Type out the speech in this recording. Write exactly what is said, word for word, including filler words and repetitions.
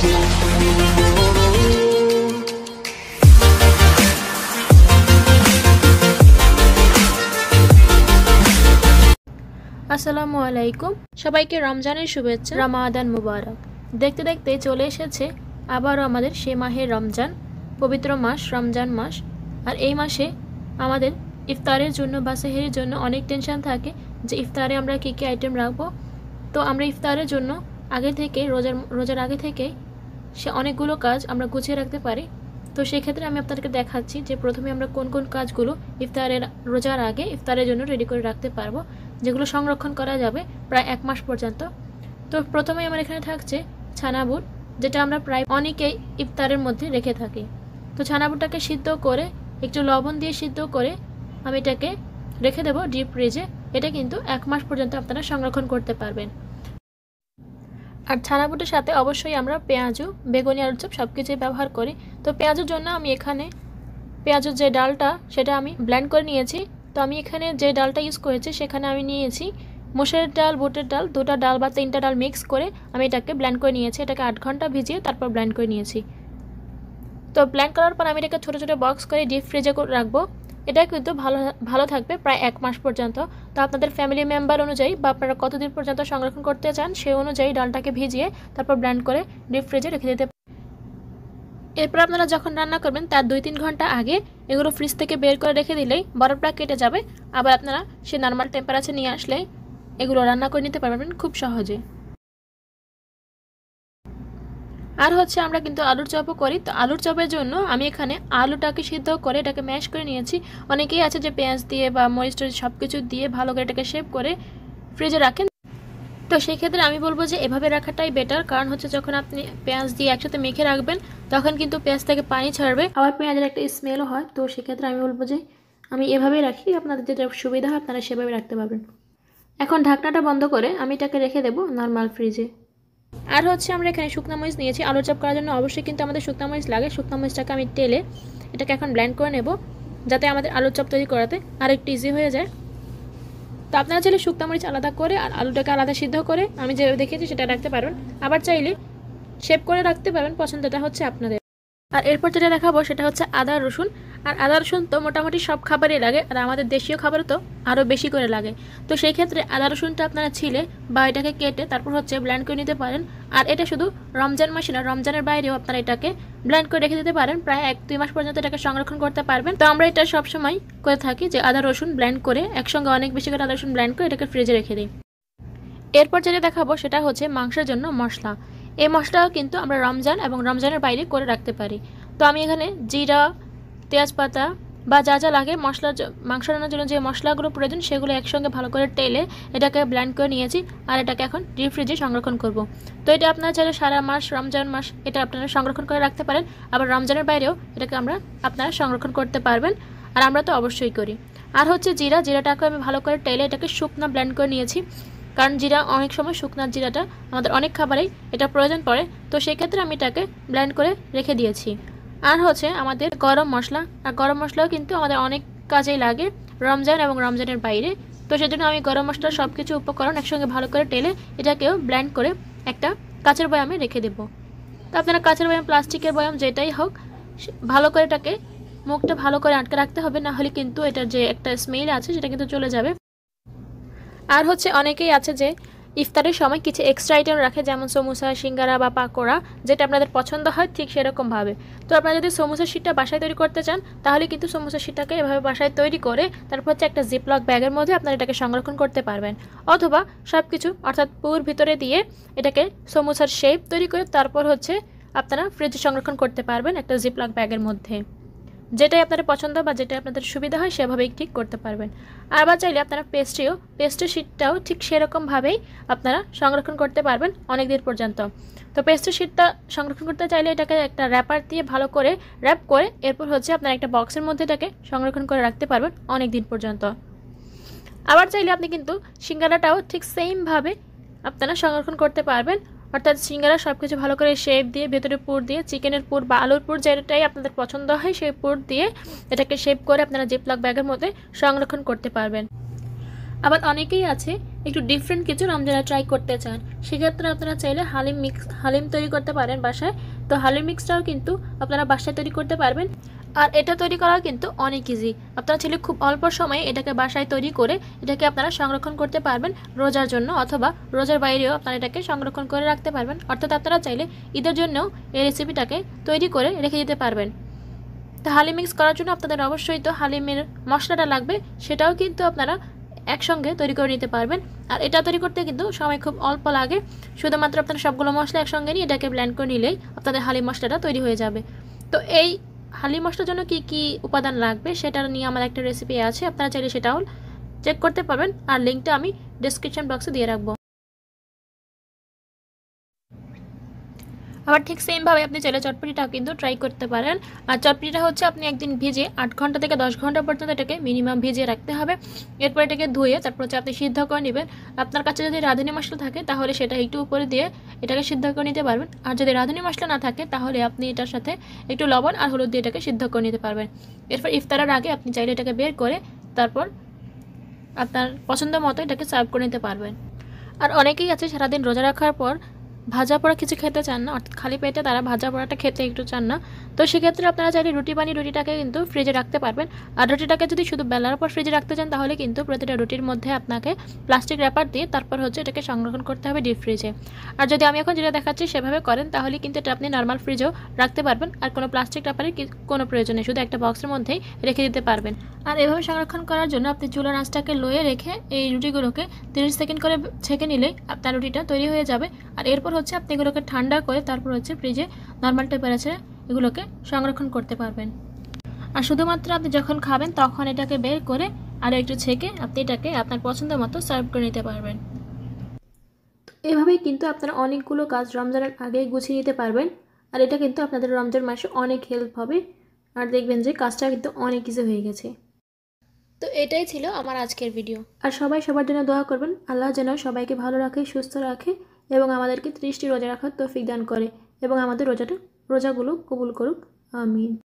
আসসালামু আলাইকুম, সবাইকে রমজানের শুভেচ্ছা। রমাদান মুবারক। দেখতে দেখতে চলে এসেছে আবারও আমাদের সে মাহের রমজান, পবিত্র মাস রমজান মাস। আর এই মাসে আমাদের ইফতারের জন্য বা সেহরির জন্য অনেক টেনশন থাকে যে ইফতারে আমরা কী কী আইটেম রাখবো। তো আমরা ইফতারের জন্য আগে থেকে রোজার রোজার আগে থেকে সে অনেকগুলো কাজ আমরা গুছিয়ে রাখতে পারি। তো সেক্ষেত্রে আমি আপনাদেরকে দেখাচ্ছি যে প্রথমে আমরা কোন কোন কাজগুলো ইফতারের রোজার আগে ইফতারের জন্য রেডি করে রাখতে পারবো, যেগুলো সংরক্ষণ করা যাবে প্রায় এক মাস পর্যন্ত। তো প্রথমে আমার এখানে থাকছে ছানাবুট, যেটা আমরা প্রায় অনেকেই ইফতারের মধ্যে রেখে থাকি। তো ছানাবুটটাকে সিদ্ধ করে একটু লবণ দিয়ে সিদ্ধ করে আমি এটাকে রেখে দেবো ডিপ ফ্রিজে। এটা কিন্তু এক মাস পর্যন্ত আপনারা সংরক্ষণ করতে পারবেন। আর ছানাবুটের সাথে অবশ্যই আমরা পেঁয়াজু, বেগুনি, আলুর চপ সব কিছুই ব্যবহার করি। তো পেঁয়াজুর জন্য আমি এখানে পেঁয়াজুর যে ডালটা সেটা আমি ব্লেন্ড করে নিয়েছি। তো আমি এখানে যে ডালটা ইউজ করেছি সেখানে আমি নিয়েছি মসুরের ডাল, বুটের ডাল, দুটো ডাল বা তিনটা ডাল মিক্স করে আমি এটাকে ব্লেন্ড করে নিয়েছি। এটাকে আট ঘন্টা ভিজিয়ে তারপর ব্লেন্ড করে নিয়েছি। তো ব্লেন্ড করার পর আমি এটাকে ছোটো ছোটো বক্স করে ডিপ ফ্রিজে রাখবো। এটা কিন্তু ভালো ভালো থাকবে প্রায় এক মাস পর্যন্ত। তো আপনাদের ফ্যামিলি মেম্বার অনুযায়ী বা আপনারা কতদিন পর্যন্ত সংরক্ষণ করতে চান সেই অনুযায়ী ডালটাকে ভিজিয়ে তারপর ব্লেন্ড করে ডিপ ফ্রিজে রেখে দিতে। এরপর আপনারা যখন রান্না করবেন তার দুই তিন ঘন্টা আগে এগুলো ফ্রিজ থেকে বের করে রেখে দিলেই বরফটা কেটে যাবে। আবার আপনারা সে নর্মাল টেম্পারেচারে নিয়ে আসলেই এগুলো রান্না করে নিতে পারবেন খুব সহজে। আর হচ্ছে আমরা কিন্তু আলুর চপও করি। তো আলুর চপের জন্য আমি এখানে আলুটাকে সিদ্ধ করে এটাকে ম্যাশ করে নিয়েছি। অনেকেই আছে যে পেঁয়াজ দিয়ে বা মরিচ টরিচ সব কিছু দিয়ে ভালো করে এটাকে শেপ করে ফ্রিজে রাখেন। তো সেই ক্ষেত্রে আমি বলবো যে এভাবে রাখাটাই বেটার, কারণ হচ্ছে যখন আপনি পেঁয়াজ দিয়ে একসাথে মেখে রাখবেন তখন কিন্তু পেঁয়াজ থেকে পানি ছাড়বে, আবার পেঁয়াজের একটা স্মেলও হয়। তো সেক্ষেত্রে আমি বলবো যে আমি এভাবেই রাখি, আপনাদের যেটা সুবিধা হয় আপনারা সেভাবে রাখতে পারবেন। এখন ঢাকনাটা বন্ধ করে আমি এটাকে রেখে দেবো নর্মাল ফ্রিজে। আর হচ্ছে আমরা এখানে শুকনো মরিচ নিয়েছি। আলুর চপ করার জন্য অবশ্যই কিন্তু আমাদের শুকনো মরিচ লাগে। শুকনো মরিচটাকে আমি তেলে এটাকে এখন ব্লেন্ড করে নেব, যাতে আমাদের আলুর চপ তৈরি করাতে আর একটু ইজি হয়ে যায়। তো আপনারা চাইলে শুকনো মরিচ আলাদা করে আর আলুটাকে আলাদা সিদ্ধ করে আমি যেভাবে দেখেছি সেটা রাখতে পারবেন, আবার চাইলে শেপ করে রাখতে পারবেন, পছন্দটা হচ্ছে আপনাদের। আর এরপর যেটা দেখাবো সেটা হচ্ছে আদা রসুন। আর আদা রসুন তো মোটামুটি সব খাবারই লাগে, আর আমাদের দেশীয় খাবারও তো আরও বেশি করে লাগে। তো সেই ক্ষেত্রে আদা রসুনটা আপনারা ছিলে বা এটাকে কেটে তারপর হচ্ছে ব্লেন্ড করে নিতে পারেন। আর এটা শুধু রমজান মাসে না, রমজানের বাইরেও আপনারা এটাকে ব্লেন্ড করে রেখে দিতে পারেন, প্রায় এক দুই মাস পর্যন্ত এটাকে সংরক্ষণ করতে পারবেন। তো আমরা এটা সবসময় করে থাকি যে আদা রসুন ব্লেন্ড করে একসঙ্গে অনেক বেশি করে আদা রসুন ব্লেন্ড করে এটাকে ফ্রিজে রেখে দিই। এরপর যেটা দেখাবো সেটা হচ্ছে মাংসের জন্য মশলা। এই মশলাও কিন্তু আমরা রমজান এবং রমজানের বাইরে করে রাখতে পারি। তো আমি এখানে জিরা, তেজপাতা বা যা যা লাগে মশলা, মাংস রান্নার জন্য যে মশলাগুলো প্রয়োজন সেগুলো একসঙ্গে ভালো করে টেলে এটাকে ব্লেন্ড করে নিয়েছি। আর এটাকে এখন ডিপ ফ্রিজে সংরক্ষণ করব। তো এটা আপনারা চাইলে সারা মাস রমজান মাস এটা আপনারা সংরক্ষণ করে রাখতে পারেন, আবার রমজানের বাইরেও এটাকে আমরা আপনারা সংরক্ষণ করতে পারবেন, আর আমরা তো অবশ্যই করি। আর হচ্ছে জিরা, জিরাটাকে আমি ভালো করে টেলে এটাকে শুকনো ব্লেন্ড করে নিয়েছি, কারণ জিরা অনেক সময় শুকনো জিরাটা আমাদের অনেক খাবারেই এটা প্রয়োজন পড়ে। তো সেক্ষেত্রে আমি এটাকে ব্লেন্ড করে রেখে দিয়েছি। আর হচ্ছে আমাদের গরম মশলা, আর গরম মশলাও কিন্তু আমাদের অনেক কাজেই লাগে রমজান এবং রমজানের বাইরে। তো সেজন্য আমি গরম মশলার সব কিছু উপকরণ একসঙ্গে ভালো করে টেলে এটাকেও ব্লেন্ড করে একটা কাঁচের বয়ামে রেখে দেবো। তো আপনারা কাঁচের বয়াম, প্লাস্টিকের বয়াম যেটাই হোক ভালো করে এটাকে মুখটা ভালো করে আটকে রাখতে হবে, না হলে কিন্তু এটার যে একটা স্মেল আছে সেটা কিন্তু চলে যাবে। আর হচ্ছে অনেকেই আছে যে ইফতারের সময় কিছু এক্সট্রা আইটেম রাখে, যেমন সমোসা, সিঙ্গারা বা পাকোড়া, যেটা আপনাদের পছন্দ হয় ঠিক সেরকমভাবে। তো আপনারা যদি সমোসার শিটটা বাসায় তৈরি করতে চান তাহলে কিন্তু সমোসার শিটটাকে এভাবে বাসায় তৈরি করে তারপর হচ্ছে একটা জিপলক ব্যাগের মধ্যে আপনারা এটাকে সংরক্ষণ করতে পারবেন, অথবা সব কিছু অর্থাৎ পুর ভিতরে দিয়ে এটাকে সমোসার শেপ তৈরি করে তারপর হচ্ছে আপনারা ফ্রিজে সংরক্ষণ করতে পারবেন একটা জিপলক ব্যাগের মধ্যে। যেটাই আপনাদের পছন্দ বা যেটা আপনাদের সুবিধা হয় সেভাবেই ঠিক করতে পারবেন। আবার চাইলে আপনারা পেস্ট্রিও পেস্ট্রি শিটটাও ঠিক সেরকমভাবেই আপনারা সংরক্ষণ করতে পারবেন অনেক দিন পর্যন্ত। তো পেস্ট্রি শিটটা সংরক্ষণ করতে চাইলে এটাকে একটা র্যাপার দিয়ে ভালো করে র্যাপ করে এরপর হচ্ছে আপনারা একটা বক্সের মধ্যে এটাকে সংরক্ষণ করে রাখতে পারবেন অনেক দিন পর্যন্ত। আবার চাইলে আপনি কিন্তু সিঙ্গারাটাও ঠিক সেমভাবে আপনারা সংরক্ষণ করতে পারবেন, অর্থাৎ সিঙ্গারা সব কিছু ভালো করে শেপ দিয়ে ভেতরে পুর দিয়ে চিকেনের পুর বা আলুর পুর যেটাই আপনাদের পছন্দ হয় সেই পুর দিয়ে এটাকে শেপ করে আপনারা জিপলক ব্যাগের মধ্যে সংরক্ষণ করতে পারবেন। আবার অনেকেই আছে একটু ডিফারেন্ট কিছু রমজানে ট্রাই করতে চান, সেক্ষেত্রে আপনারা চাইলে হালিম মিক্স হালিম তৈরি করতে পারেন বাসায়। তো হালিম মিক্সটাও কিন্তু আপনারা বাসায় তৈরি করতে পারবেন। আর এটা তৈরি করা কিন্তু অনেক ইজি। আপনারা চাইলে খুব অল্প সময়ে এটাকে বাসায় তৈরি করে এটাকে আপনারা সংরক্ষণ করতে পারবেন রোজার জন্য, অথবা রোজার বাইরেও আপনারা এটাকে সংরক্ষণ করে রাখতে পারবেন। অর্থাৎ আপনারা চাইলে ঈদের জন্যও এই রেসিপিটাকে তৈরি করে রেখে দিতে পারবেন। তো হালিম মিক্স করার জন্য আপনাদের অবশ্যই তো হালিমের মশলাটা লাগবে, সেটাও কিন্তু আপনারা একসঙ্গে তৈরি করে নিতে পারবেন। আর এটা তৈরি করতে কিন্তু সময় খুব অল্প লাগে, শুধুমাত্র আপনারা সবগুলো মশলা একসঙ্গে নিয়ে এটাকে ব্লেন্ড করে নিলেই আপনাদের হালিম মশলাটা তৈরি হয়ে যাবে। তো এই হালিম মশলার জন্য কি কি উপাদান লাগবে সেটা নিয়ে আমার একটা রেসিপি আছে, আপনারা চাইলে সেটাও চেক করতে পারবেন, আর লিঙ্কটা আমি ডেসক্রিপশন বক্সে দিয়ে রাখবো। আবার ঠিক সেমভাবে আপনি চাইলে চটপটিটাও কিন্তু ট্রাই করতে পারেন। আর চটপটিটা হচ্ছে আপনি একদিন ভিজে আট ঘন্টা থেকে দশ ঘন্টা পর্যন্ত এটাকে মিনিমাম ভিজিয়ে রাখতে হবে। এরপর এটাকে ধুয়ে তারপর হচ্ছে আপনি সিদ্ধ করে নেবেন। আপনার কাছে যদি রাঁধুনি মশলা থাকে তাহলে সেটা একটু উপরে দিয়ে এটাকে সিদ্ধ করে নিতে পারবেন। আর যদি রাঁধুনি মশলা না থাকে তাহলে আপনি এটার সাথে একটু লবণ আর হলুদ দিয়ে এটাকে সিদ্ধ করে নিতে পারবেন। এরপর ইফতারের আগে আপনি চাইলে এটাকে বের করে তারপর আপনার পছন্দ মতো এটাকে সার্ভ করে নিতে পারবেন। আর অনেকেই আছে সারাদিন রোজা রাখার পর ভাজা পোড়া কিছু খেতে চান না, অর্থাৎ খালি পেটে তারা ভাজা পোড়াটা খেতে একটু চান না। তো সেক্ষেত্রে আপনারা চাইলে রুটি বানিয়ে রুটিটাকে কিন্তু ফ্রিজে রাখতে পারবেন। আর রুটিটাকে যদি শুধু বেলার পর ফ্রিজে রাখতে চান তাহলে কিন্তু প্রতিটা রুটির মধ্যে আপনাকে প্লাস্টিক র্যাপার দিয়ে তারপর হচ্ছে এটাকে সংরক্ষণ করতে হবে ডিপ ফ্রিজে। আর যদি আমি এখন যেটা দেখাচ্ছি সেভাবে করেন তাহলে কিন্তু এটা আপনি নর্মাল ফ্রিজেও রাখতে পারবেন, আর কোনো প্লাস্টিক র্যাপারের কোনো প্রয়োজন নেই, শুধু একটা বক্সের মধ্যেই রেখে দিতে পারবেন। আর এভাবে সংরক্ষণ করার জন্য আপনি চুলার আঁচটাকে লোয়ে রেখে এই রুটিগুলোকে তিরিশ সেকেন্ড করে ছেঁকে নিলেই আপনার রুটিটা তৈরি হয়ে যাবে। আর এরপর হচ্ছে আপনি এগুলোকে ঠান্ডা করে তারপর হচ্ছে ফ্রিজে নর্মাল টেম্পারেচারে এগুলোকে সংরক্ষণ করতে পারবেন। আর শুধুমাত্র আপনি যখন খাবেন তখন এটাকে বের করে আর একটু ছেঁকে আপনি এটাকে আপনার পছন্দ মতো সার্ভ করে নিতে পারবেন। এভাবেই কিন্তু আপনারা অনেকগুলো কাজ রমজানের আগেই গুছিয়ে নিতে পারবেন। আর এটা কিন্তু আপনাদের রমজান মাসে অনেক হেল্প হবে, আর দেখবেন যে কাজটা কিন্তু অনেক ইজি হয়ে গেছে। তো এটাই ছিল আমার আজকের ভিডিও। আর সবাই সবার জন্য দোয়া করবেন, আল্লাহ যেন সবাইকে ভালো রাখে, সুস্থ রাখে এবং আমাদেরকে ত্রিশটি রোজা রাখার তৌফিক দান করে এবং আমাদের রোজাটা রোজাগুলো কবুল করুক। আমিন।